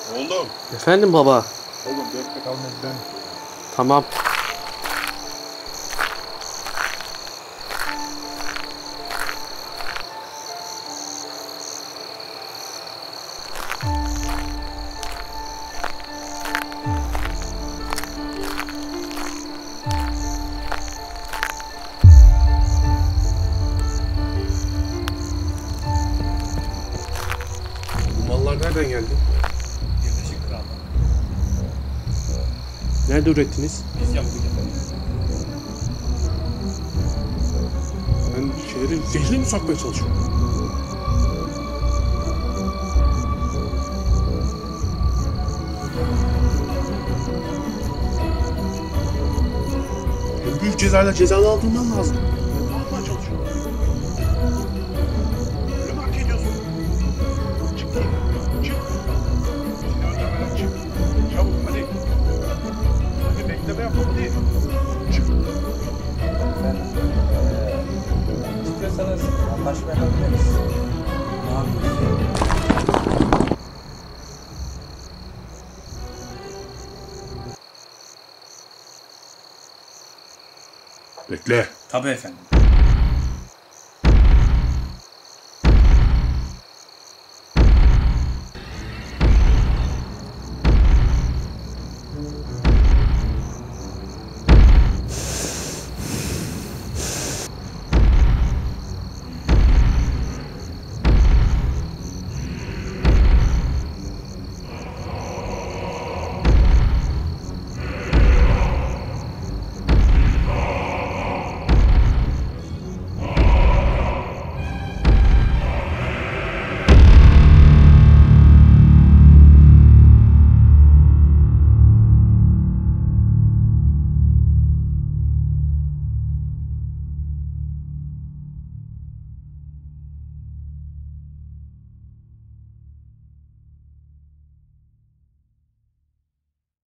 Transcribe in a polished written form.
Oğlum. Efendim baba. Oğlum bekle kalmadı dön. Tamam. Bu mallar nereden geldi? Birleşik Krallık. Nerede ürettiniz? Biz yaptık efendim. Ben şehrin zehrini mi satmaya çalışıyorum? En büyük cezayla cezalı aldırman lazım. Ne yapmaya çalışıyorsun? Öyle mi hak ediyorsun? Çık değil. Çık. Seni öldürmeden çık. Çabuk hadi. Hadi bekleme yapma hadi. Çık. İstiyorsanız anlaşma yapabiliriz. Bekle. Tabii efendim.